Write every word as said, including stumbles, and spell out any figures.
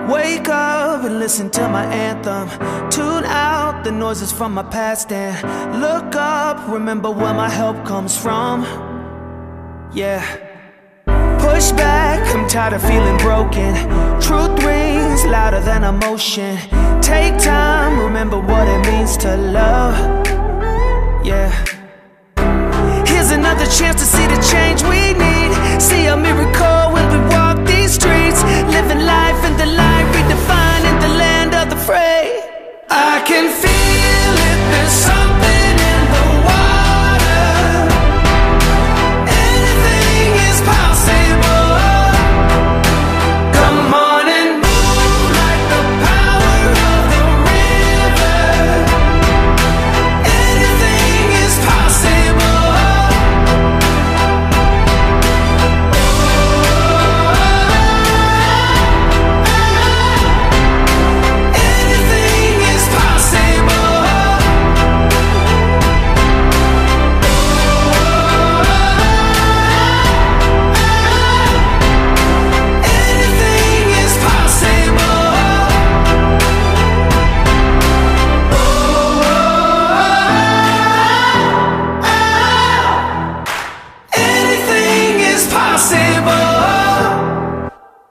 Wake up and listen to my anthem. Tune out the noises from my past and look up, remember where my help comes from. Yeah. Push back, I'm tired of feeling broken. Truth rings louder than emotion. Take time, remember what it means to love. Yeah. Here's another chance to see the change we need. See a miracle when we walk these streets. Living life